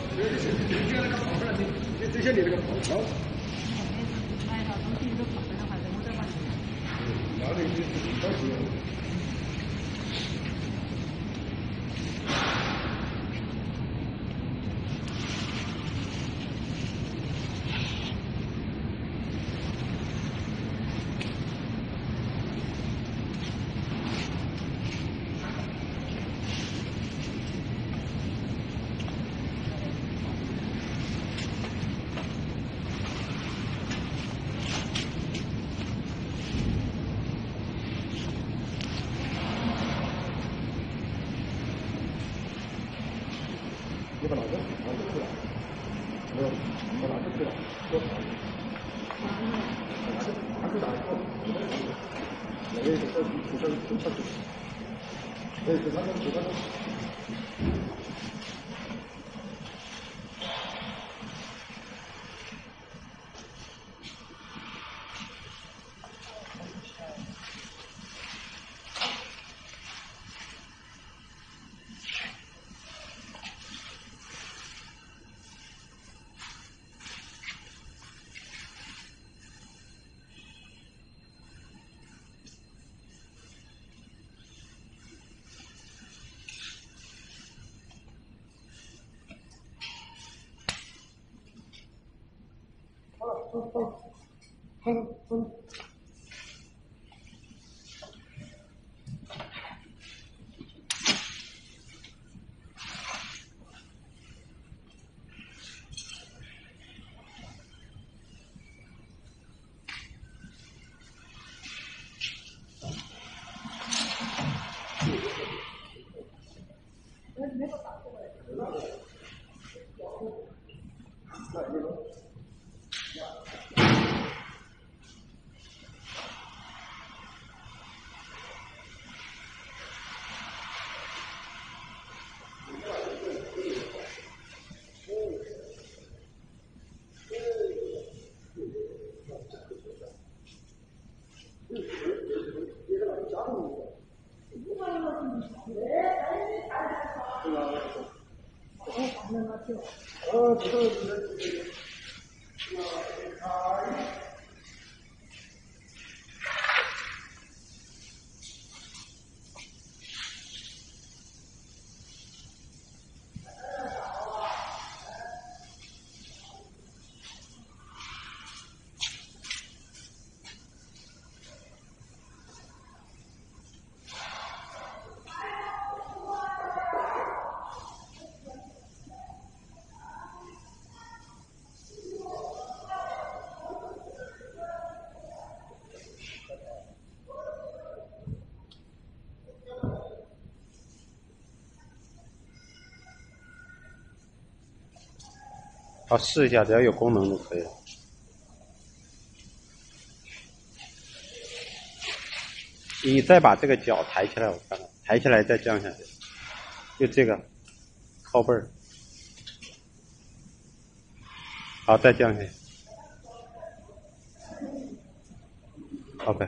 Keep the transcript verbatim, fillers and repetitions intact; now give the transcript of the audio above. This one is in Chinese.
这些你这个跑条。 买到东西都跑的话，我再往里。 然后你你高兴。你把哪个？哪个出来？没有，把哪个出来？多少？哪个？哪个打错？哪个？这这这这这这。对，这三个，这三个。嗯嗯嗯。哦，这个这个这个， 好，试一下，只要有功能就可以了。你再把这个脚抬起来，我看看，抬起来再降下去，就这个靠背儿。好，再降下去。OK。